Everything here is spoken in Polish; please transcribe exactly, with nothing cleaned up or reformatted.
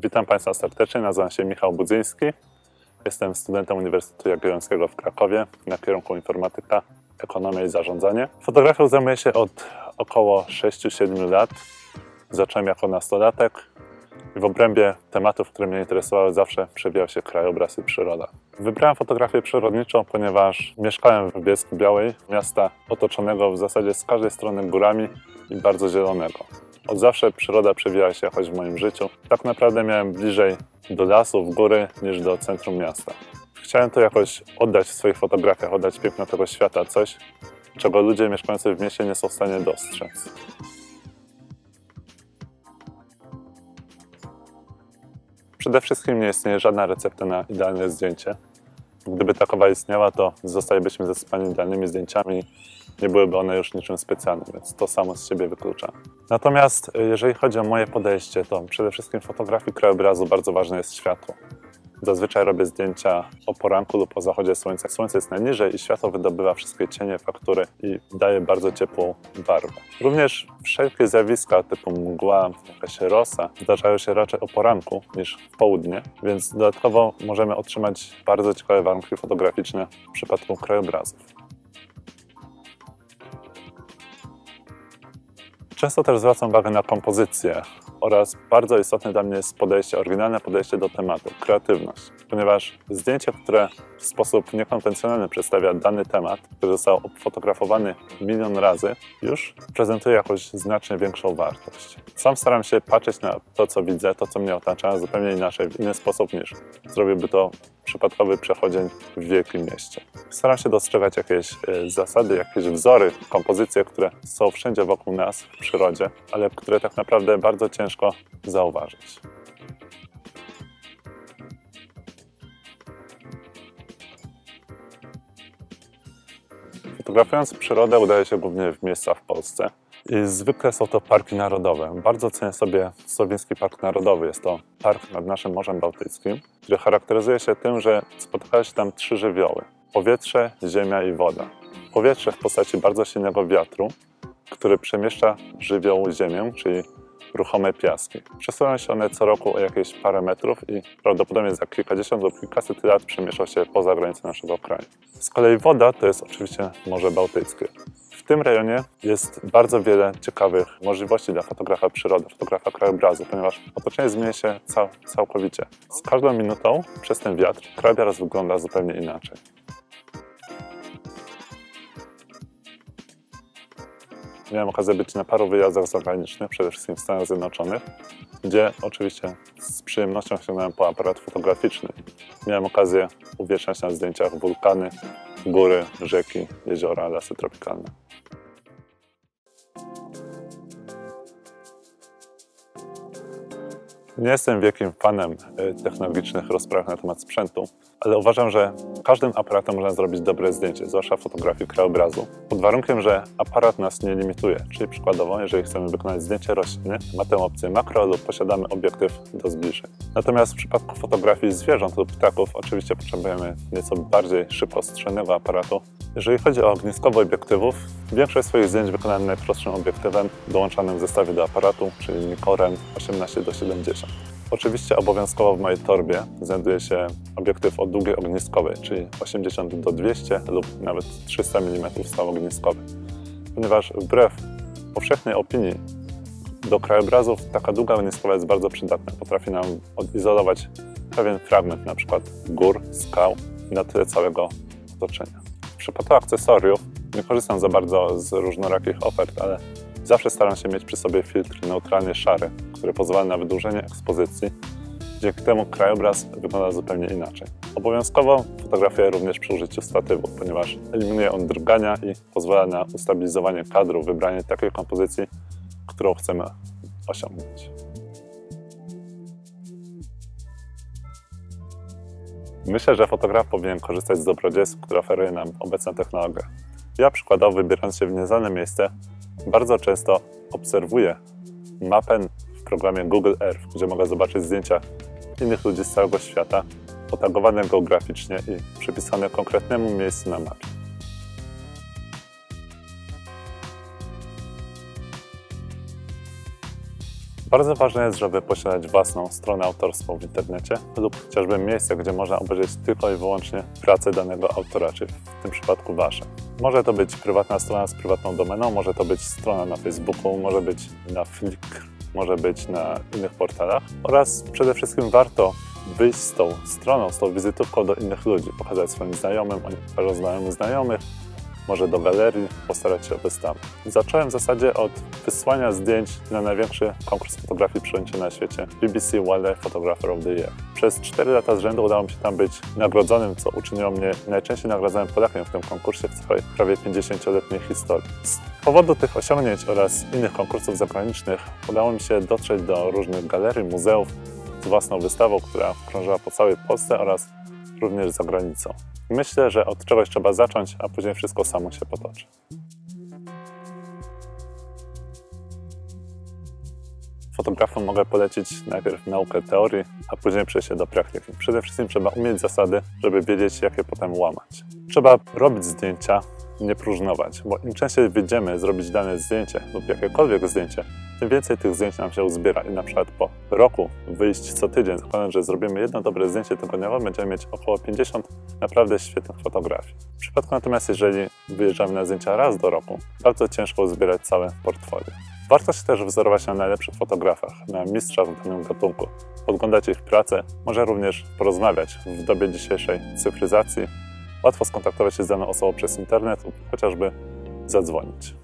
Witam Państwa serdecznie, nazywam się Michał Budzyński. Jestem studentem Uniwersytetu Jagiellońskiego w Krakowie na kierunku informatyka, ekonomia i zarządzanie. Fotografią zajmuję się od około sześciu siedmiu lat. Zacząłem jako nastolatek i w obrębie tematów, które mnie interesowały, zawsze przewijał się krajobraz i przyroda. Wybrałem fotografię przyrodniczą, ponieważ mieszkałem w Bielsku-Białej, miasta otoczonego w zasadzie z każdej strony górami i bardzo zielonego. Od zawsze przyroda przewijała się jakoś w moim życiu. Tak naprawdę miałem bliżej do lasów, góry niż do centrum miasta. Chciałem to jakoś oddać w swoich fotografiach, oddać piękno tego świata, coś, czego ludzie mieszkający w mieście nie są w stanie dostrzec. Przede wszystkim nie istnieje żadna recepta na idealne zdjęcie. Gdyby takowa istniała, to zostalibyśmy zasypani idealnymi zdjęciami, nie byłyby one już niczym specjalnym, więc to samo z siebie wyklucza. Natomiast jeżeli chodzi o moje podejście, to przede wszystkim w fotografii krajobrazu bardzo ważne jest światło. Zazwyczaj robię zdjęcia o poranku lub o zachodzie słońca. Słońce jest najniżej i światło wydobywa wszystkie cienie, faktury i daje bardzo ciepłą barwę. Również wszelkie zjawiska typu mgła, jakaś rosa zdarzają się raczej o poranku niż w południe, więc dodatkowo możemy otrzymać bardzo ciekawe warunki fotograficzne w przypadku krajobrazów. Często też zwracam uwagę na kompozycję oraz bardzo istotne dla mnie jest podejście, oryginalne podejście do tematu, kreatywność. Ponieważ zdjęcie, które w sposób niekonwencjonalny przedstawia dany temat, który został obfotografowany milion razy, już prezentuje jakąś znacznie większą wartość. Sam staram się patrzeć na to, co widzę, to, co mnie otacza, zupełnie inaczej, w inny sposób niż zrobiłby to przypadkowy przechodzień w wielkim mieście. Staram się dostrzegać jakieś zasady, jakieś wzory, kompozycje, które są wszędzie wokół nas w przyrodzie, ale które tak naprawdę bardzo ciężko zauważyć. Fotografując przyrodę udaje się głównie w miejsca w Polsce. I zwykle są to parki narodowe. Bardzo cenię sobie Słowiński Park Narodowy. Jest to park nad naszym Morzem Bałtyckim, który charakteryzuje się tym, że spotykają się tam trzy żywioły. Powietrze, ziemia i woda. Powietrze w postaci bardzo silnego wiatru, który przemieszcza żywioł ziemię, czyli ruchome piaski. Przesuwają się one co roku o jakieś parę metrów i prawdopodobnie za kilkadziesiąt lub kilkaset lat przemieszczą się poza granice naszego kraju. Z kolei woda to jest oczywiście Morze Bałtyckie. W tym rejonie jest bardzo wiele ciekawych możliwości dla fotografa przyrody, fotografa krajobrazu, ponieważ otoczenie zmienia się cał, całkowicie. Z każdą minutą przez ten wiatr krajobraz wygląda zupełnie inaczej. Miałem okazję być na paru wyjazdach zagranicznych, przede wszystkim w Stanach Zjednoczonych, gdzie oczywiście z przyjemnością sięgnąłem po aparat fotograficzny. Miałem okazję uwieczniać na zdjęciach wulkany, góry, rzeki, jeziora, lasy tropikalne. Nie jestem wielkim fanem technologicznych rozpraw na temat sprzętu, ale uważam, że każdym aparatem można zrobić dobre zdjęcie, zwłaszcza fotografii krajobrazu, pod warunkiem, że aparat nas nie limituje. Czyli przykładowo, jeżeli chcemy wykonać zdjęcie rośliny, ma tę opcję makro lub posiadamy obiektyw do zbliżeń. Natomiast w przypadku fotografii zwierząt lub ptaków oczywiście potrzebujemy nieco bardziej szybkostrzelnego aparatu. Jeżeli chodzi o ogniskowe obiektywów, większość swoich zdjęć wykonałem najprostszym obiektywem dołączanym w zestawie do aparatu, czyli Nikorem osiemnaście do siedemdziesiąt. Oczywiście obowiązkowo w mojej torbie znajduje się obiektyw o długiej ogniskowej, czyli osiemdziesiąt do dwustu lub nawet trzystu milimetrów stał ogniskowy. Ponieważ wbrew powszechnej opinii do krajobrazów taka długa ogniskowa jest bardzo przydatna. Potrafi nam odizolować pewien fragment na przykład gór, skał na tle całego otoczenia. W przypadku akcesoriów nie korzystam za bardzo z różnorakich ofert, ale zawsze staram się mieć przy sobie filtr neutralnie szary, który pozwala na wydłużenie ekspozycji. Dzięki temu krajobraz wygląda zupełnie inaczej. Obowiązkowo fotografuję również przy użyciu statywu, ponieważ eliminuje on drgania i pozwala na ustabilizowanie kadru, wybranie takiej kompozycji, którą chcemy osiągnąć. Myślę, że fotograf powinien korzystać z dobrodziejstw, które oferuje nam obecna technologia. Ja przykładowo, wybierając się w nieznane miejsce, bardzo często obserwuję mapę w programie Google Earth, gdzie mogę zobaczyć zdjęcia innych ludzi z całego świata, otagowane geograficznie i przypisane konkretnemu miejscu na mapie. Bardzo ważne jest, żeby posiadać własną stronę autorską w internecie lub chociażby miejsce, gdzie można obejrzeć tylko i wyłącznie pracę danego autora, czyli w tym przypadku wasze. Może to być prywatna strona z prywatną domeną, może to być strona na Facebooku, może być na Flickr, może być na innych portalach oraz przede wszystkim warto wyjść z tą stroną, z tą wizytówką do innych ludzi, pokazać swoim znajomym, oni pokażą znajomym znajomych, może do galerii, postarać się o wystawę. Zacząłem w zasadzie od wysłania zdjęć na największy konkurs fotografii przyjęty na świecie B B C Wildlife Photographer of the Year. Przez cztery lata z rzędu udało mi się tam być nagrodzonym, co uczyniło mnie najczęściej nagradzanym Polakiem w tym konkursie w swojej prawie pięćdziesięcioletniej historii. Z powodu tych osiągnięć oraz innych konkursów zagranicznych udało mi się dotrzeć do różnych galerii, muzeów z własną wystawą, która krążyła po całej Polsce oraz również za granicą. Myślę, że od czegoś trzeba zacząć, a później wszystko samo się potoczy. Fotografom mogę polecić najpierw naukę teorii, a później przejście do praktyki. Przede wszystkim trzeba umieć zasady, żeby wiedzieć, jak je potem łamać. Trzeba robić zdjęcia, nie próżnować, bo im częściej wyjdziemy zrobić dane zdjęcie lub jakiekolwiek zdjęcie, tym więcej tych zdjęć nam się uzbiera i na przykład po roku wyjść co tydzień, zakładając, że zrobimy jedno dobre zdjęcie tygodniowo, będziemy mieć około pięćdziesiąt naprawdę świetnych fotografii. W przypadku natomiast, jeżeli wyjeżdżamy na zdjęcia raz do roku, bardzo ciężko uzbierać całe portfolio. Warto się też wzorować na najlepszych fotografach, na mistrzach w danym gatunku, podglądać ich pracę, może również porozmawiać. W dobie dzisiejszej cyfryzacji łatwo skontaktować się z daną osobą przez internet lub chociażby zadzwonić.